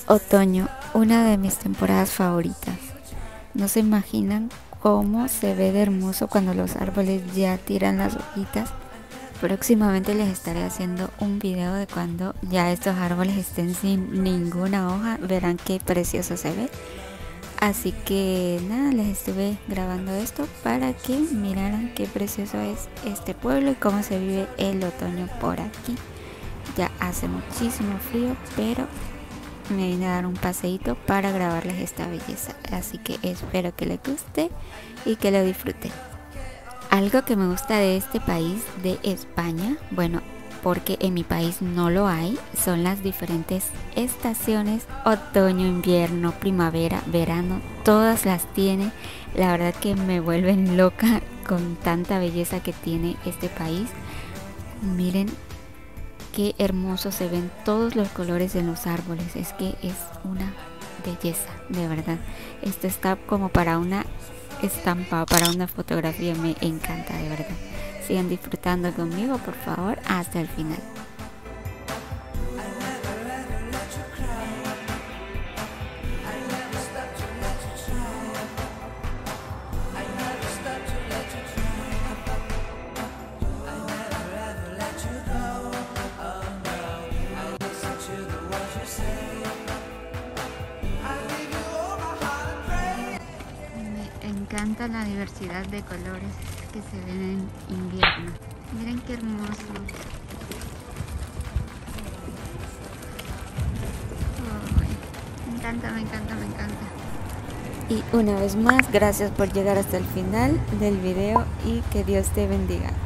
Otoño, una de mis temporadas favoritas. No se imaginan cómo se ve de hermoso cuando los árboles ya tiran las hojitas. Próximamente les estaré haciendo un video de cuando ya estos árboles estén sin ninguna hoja. Verán qué precioso se ve. Así que nada, les estuve grabando esto para que miraran qué precioso es este pueblo y cómo se vive el otoño por aquí. Ya hace muchísimo frío, pero me vine a dar un paseíto para grabarles esta belleza, así que espero que les guste y que lo disfruten. Algo que me gusta de este país, de España, bueno, porque en mi país no lo hay, son las diferentes estaciones: otoño, invierno, primavera, verano, todas las tiene. La verdad que me vuelven loca con tanta belleza que tiene este país. Miren qué hermoso se ven todos los colores en los árboles. Es que es una belleza, de verdad. Esto está como para una estampa, para una fotografía. Me encanta, de verdad. Sigan disfrutando conmigo, por favor, hasta el final. Me encanta la diversidad de colores que se ven en invierno. Miren qué hermoso. Oh, me encanta, me encanta, me encanta. Y una vez más, gracias por llegar hasta el final del video y que Dios te bendiga.